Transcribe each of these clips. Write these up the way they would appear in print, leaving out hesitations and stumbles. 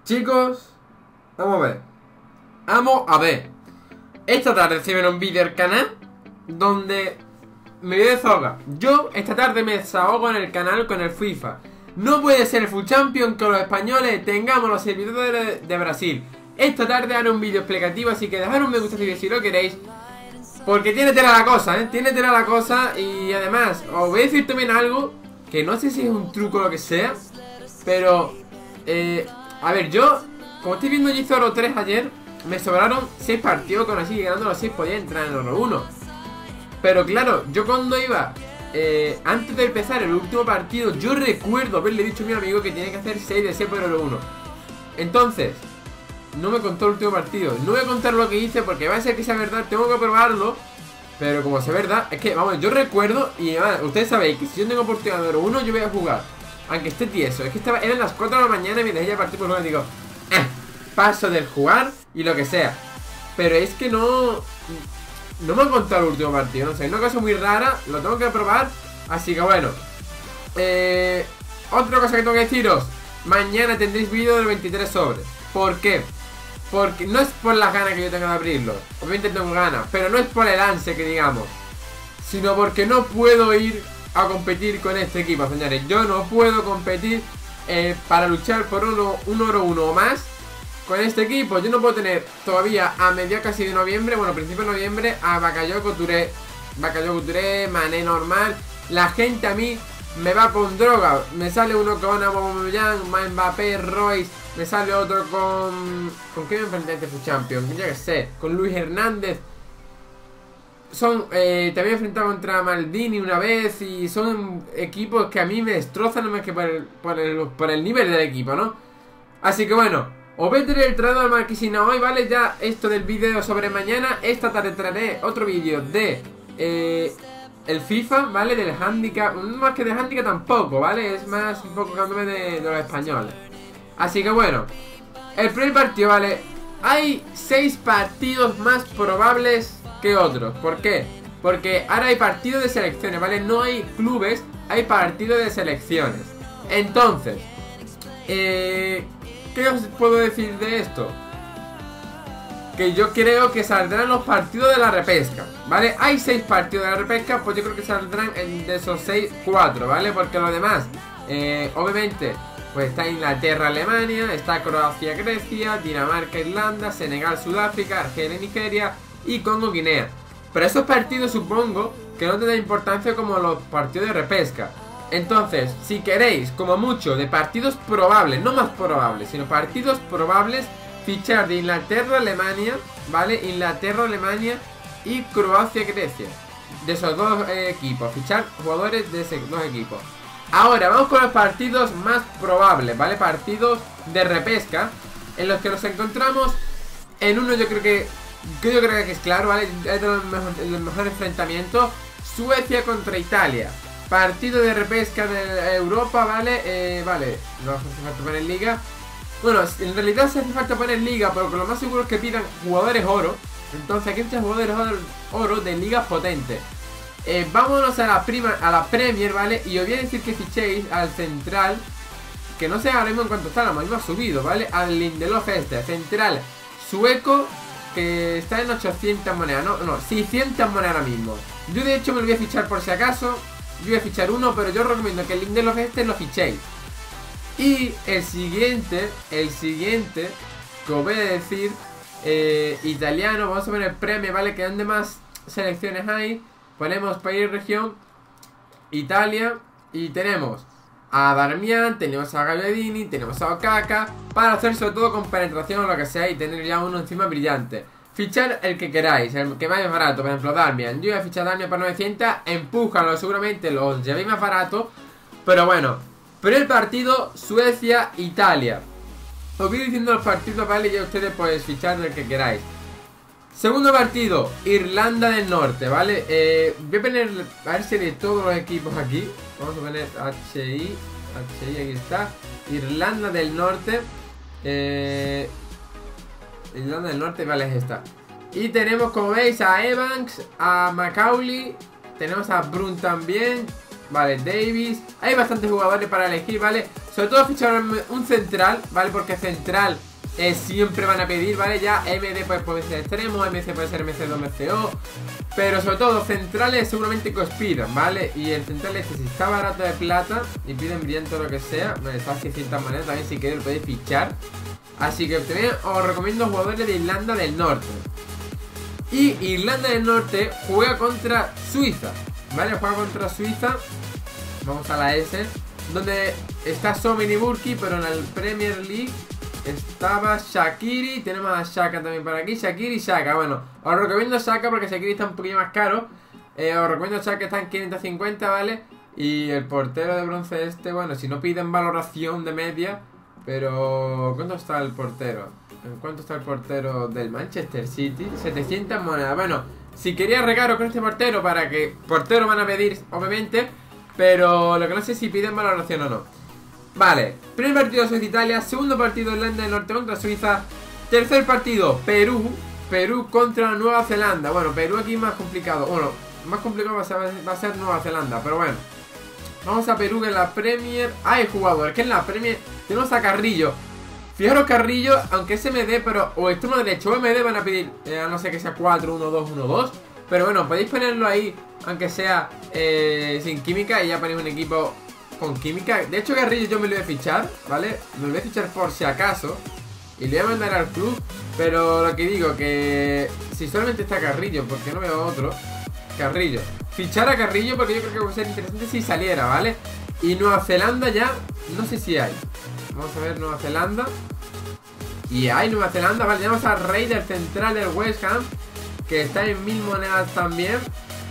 Chicos, vamos a ver. Vamos a ver. Esta tarde se viene un vídeo al canal donde me voy a desahogar. Yo esta tarde me desahogo en el canal con el FIFA. No puede ser el Full Champion que los españoles tengamos los servidores de Brasil. Esta tarde haré un vídeo explicativo, así que dejad un me gusta si lo queréis. Porque tiene tela la cosa, tiene tela la cosa. Y además, os voy a decir también algo que no sé si es un truco o lo que sea, pero a ver, yo, como estoy viendo, yo hice Oro 3 ayer. Me sobraron 6 partidos, con así ganando los 6 podía entrar en Oro 1. Pero claro, yo cuando iba antes de empezar el último partido, yo recuerdo haberle dicho a mi amigo que tiene que hacer 6 de 6 por Oro 1. Entonces, no me contó el último partido. No voy a contar lo que hice porque va a ser que sea verdad, tengo que probarlo. Pero como sea verdad, es que, vamos, yo recuerdo. Y además, ustedes sabéis que si yo tengo oportunidad de Oro 1, yo voy a jugar, aunque esté tieso. Es que eran las 4 de la mañana y me dejé ya partir por jugar y digo, paso del jugar y lo que sea. Pero es que no me han contado el último partido, no sé, es una cosa muy rara, lo tengo que probar. Así que bueno, otra cosa que tengo que deciros: mañana tendréis vídeo del 23 sobres. ¿Por qué? Porque no es por las ganas que yo tenga de abrirlo, obviamente tengo ganas, pero no es por el ansia que digamos, sino porque no puedo ir a competir con este equipo, señores. Yo no puedo competir para luchar por un Oro 1 o más con este equipo. Yo no puedo tener todavía a medio casi de noviembre, bueno, principio de noviembre, a Bakayoko Touré, Mané normal. La gente a mí me va con droga. Me sale uno con Aubameyang, Mbappé, Royce. Me sale otro con... ¿Con qué me enfrenté este Full Champion? Yo que sé, con Luis Hernández. También me he enfrentado contra Maldini una vez. Y son equipos que a mí me destrozan más que por el nivel del equipo, ¿no? Así que bueno, os voy a traer el traidor al Marquesina hoy, ¿vale? Ya esto del vídeo sobre mañana. Esta tarde traeré otro vídeo de el FIFA, ¿vale? Del handicap, más que de handicap tampoco, ¿vale? Es más un poco cambiarme de los españoles. Así que bueno, el primer partido, ¿vale? Hay 6 partidos más probables que otros. ¿Por qué? Porque ahora hay partidos de selecciones, ¿vale? No hay clubes, hay partidos de selecciones. Entonces, ¿qué os puedo decir de esto? Que yo creo que saldrán los partidos de la repesca, ¿vale? Hay 6 partidos de la repesca, pues yo creo que saldrán de esos 6, 4, ¿vale? Porque lo demás, obviamente, pues está Inglaterra, Alemania, está Croacia, Grecia, Dinamarca, Irlanda, Senegal, Sudáfrica, Argelia, Nigeria y Congo, Guinea. Pero esos partidos supongo que no tendrán importancia como los partidos de repesca. Entonces, si queréis, como mucho, de partidos probables, no más probables, sino partidos probables, fichar de Inglaterra, Alemania, ¿vale? Inglaterra, Alemania y Croacia, Grecia. De esos dos equipos, fichar jugadores de esos dos equipos. Ahora, vamos con los partidos más probables, ¿vale? Partidos de repesca, en los que nos encontramos en uno, yo creo que es claro, ¿vale? Es el mejor enfrentamiento: Suecia contra Italia. Partido de repesca de Europa, ¿vale? Vale, no hace falta poner liga. Bueno, en realidad se hace falta poner liga, pero lo más seguro es que pidan jugadores oro. Entonces aquí hay jugadores oro de ligas potentes. Vámonos a la Premier, ¿vale? Y os voy a decir que fichéis al central, que no sé ahora mismo en cuánto está, la misma ha subido, ¿vale? Al Lindelof central sueco, que está en 800 monedas, no, 600 monedas ahora mismo. Yo de hecho me lo voy a fichar por si acaso. Yo voy a fichar uno, pero yo os recomiendo que el Lindelof lo fichéis. Y el siguiente que os voy a decir, italiano, vamos a poner Premier, ¿vale? Que donde más selecciones hay. Ponemos país, región, Italia. Y tenemos a Darmian, tenemos a Gagliardini, tenemos a Okaka, para hacer sobre todo con penetración o lo que sea y tener ya uno encima brillante. Fichar el que queráis, el que vaya más barato. Por ejemplo, Darmian. Yo voy a fichar Darmian por 900. Empújalo, seguramente los llevéis más barato. Pero bueno, primer partido, Suecia, Italia. Os voy diciendo los partidos, ¿vale? Ya ustedes podéis fichar el que queráis. Segundo partido, Irlanda del Norte, ¿vale? Voy a poner, a ver si de todos los equipos aquí. Vamos a poner HI, aquí está. Irlanda del Norte. Irlanda del Norte, vale, es esta. Y tenemos, como veis, a Evans, a Macaulay. Tenemos a Brun también. Vale, Davis. Hay bastantes jugadores para elegir, ¿vale? Sobre todo fichar un central, ¿vale? Porque central siempre van a pedir, ¿vale? Ya MD pues, puede ser extremo, MC puede ser MC2, MCO. Pero sobre todo centrales seguramente que os pidan, ¿vale? Y el central este, si está barato de plata y piden brillante o lo que sea, me está 600 monedas, también si queréis lo podéis fichar. Así que también os recomiendo jugadores de Irlanda del Norte. Y Irlanda del Norte juega contra Suiza, ¿vale? Juega contra Suiza. Vamos a la S, donde está Somin y Burki, pero en la Premier League estaba Shaqiri. Tenemos a Xhaka también por aquí. Shaqiri y Xhaka. Bueno, os recomiendo Xhaka porque Shaqiri está un poquillo más caro. Os recomiendo Xhaka, está en 550, ¿vale? Y el portero de bronce este, bueno, si no piden valoración de media. Pero, ¿cuánto está el portero? ¿En cuánto está el portero del Manchester City? 700 monedas. Bueno, si quería regalo con este portero, para que portero van a pedir, obviamente. Pero lo que no sé si piden valoración o no. Vale, primer partido Suiza-Italia. Segundo partido Irlanda del Norte contra Suiza. Tercer partido Perú. Perú contra Nueva Zelanda. Bueno, Perú aquí es más complicado. Bueno, más complicado va a ser Nueva Zelanda, pero bueno. Vamos a Perú, que en la Premier hay jugadores. Que en la Premier tenemos a Carrillo. Fijaros, Carrillo, aunque es MD, pero o extremo derecho o MD van a pedir, a no ser que sea 4-1-2-1-2. Pero bueno, podéis ponerlo ahí, aunque sea sin química, y ya ponéis un equipo con química. De hecho, Carrillo yo me lo voy a fichar, ¿vale? Me lo voy a fichar por si acaso y le voy a mandar al club. Pero lo que digo, que si solamente está Carrillo, porque no veo otro. Carrillo, fichar a Carrillo porque yo creo que va a ser interesante si saliera, ¿vale? Y Nueva Zelanda ya, no sé si hay. Vamos a ver Nueva Zelanda. Y hay Nueva Zelanda, vale, tenemos a Rey del central del West Ham, que está en 1000 monedas también.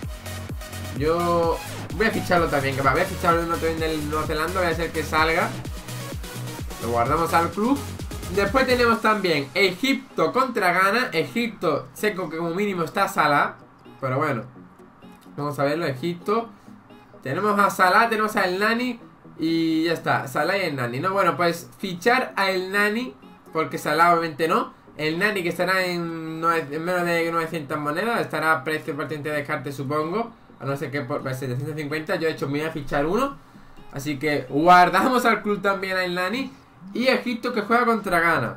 Yo voy a ficharlo también, que va, voy a ficharlo uno también del Nueva Zelanda, voy a hacer que salga. Lo guardamos al club. Después tenemos también Egipto contra Ghana. Egipto, seco que como mínimo está Salah, pero bueno, vamos a verlo, Egipto. Tenemos a Salah, tenemos a El Nani y ya está, Salah y El Nani, ¿no? Bueno, pues fichar a El Nani, porque Salah obviamente no. El Nani, que estará en menos de 900 monedas, estará a precio partiente de descarte, supongo. A no ser que por 750, yo de hecho me voy a fichar uno. Así que guardamos al club también a El Nani. Y Egipto, que juega contra Ghana.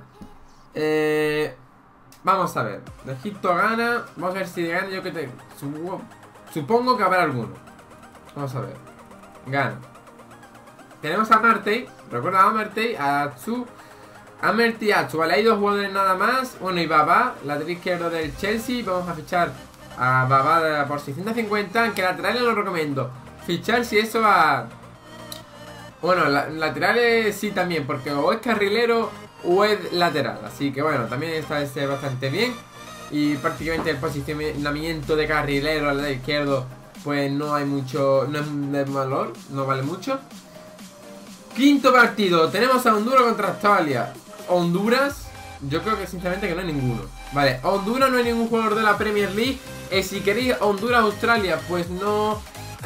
Vamos a ver, de Egipto gana. Vamos a ver si gana, yo que te supongo que habrá alguno. Vamos a ver, gana. Tenemos a Martey, recuerda a Martey, a Atsu, a Merti, Atsu, vale, hay dos jugadores nada más. Bueno, y Baba, lateral izquierdo del Chelsea. Vamos a fichar a Baba por 650, aunque laterales lo recomiendo fichar si eso a... Bueno, laterales sí también, porque o es carrilero o es lateral. Así que bueno, también está bastante bien. Y prácticamente el posicionamiento de carrilero al lado izquierdo, pues no hay mucho, no es de valor, no vale mucho. Quinto partido, tenemos a Honduras contra Australia. Honduras, yo creo que sinceramente que no hay ninguno. Vale, Honduras no hay ningún jugador de la Premier League. Si queréis Honduras-Australia, pues no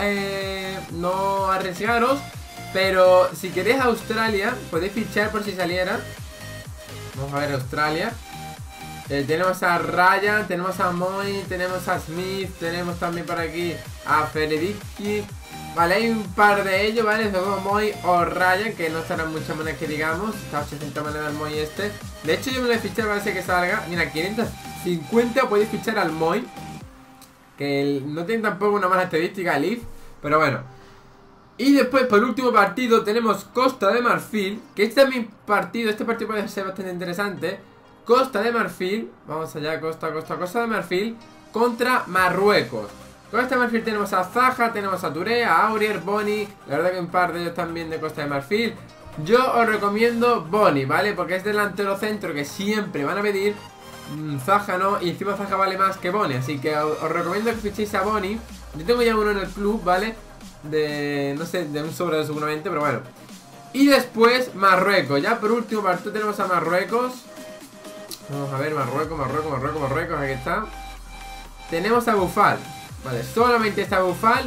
arriesgaros. Pero si queréis Australia, podéis fichar por si saliera. Vamos a ver Australia. Tenemos a Ryan, tenemos a Moy, tenemos a Smith, tenemos también por aquí a Feredicki. Vale, hay un par de ellos, ¿vale? Son Moy o Ryan, que no estarán muchas monedas que digamos. Está 800 monedas el Moy este. De hecho yo me lo voy a fichar para que salga. Mira, 550 podéis fichar al Moy, que no tiene tampoco una mala estadística el IF, pero bueno. Y después, por último partido, tenemos Costa de Marfil, que este partido puede ser bastante interesante. Costa de Marfil, vamos allá, Costa de Marfil contra Marruecos. Costa de Marfil tenemos a Zaha, tenemos a Touré, a Aurier, Boni. La verdad que un par de ellos también de Costa de Marfil. Yo os recomiendo Boni, ¿vale? Porque es delantero centro que siempre van a pedir. Zaha no, y encima Zaha vale más que Boni, así que os recomiendo que fichéis a Boni. Yo tengo ya uno en el club, ¿vale? No sé, de un sobre seguramente, pero bueno. Y después Marruecos, ya por último partido tenemos a Marruecos. Vamos a ver, Marruecos, aquí está. Tenemos a Bufal, vale, solamente está Bufal.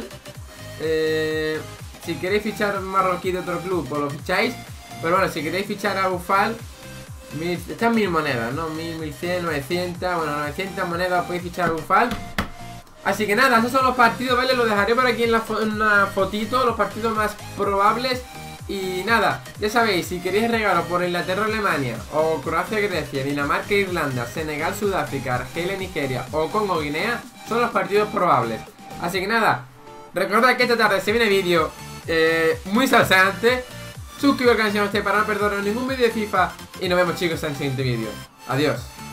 Si queréis fichar marroquí de otro club, pues lo ficháis. Pero bueno, si queréis fichar a Bufal, están 1000 monedas, ¿no? 1000, 1100, 900. Bueno, 900 monedas podéis fichar a Bufal. Así que nada, esos son los partidos, ¿vale? Lo dejaré por aquí en una fotito, los partidos más probables. Y nada, ya sabéis, si queréis regalos por Inglaterra, Alemania, o Croacia, Grecia, Dinamarca, Irlanda, Senegal, Sudáfrica, Argelia, Nigeria o Congo, Guinea, son los partidos probables. Así que nada, recordad que esta tarde se viene vídeo muy salseante. Suscribiros al canal si no estáis para no perderos ningún vídeo de FIFA. Y nos vemos, chicos, en el siguiente vídeo. Adiós.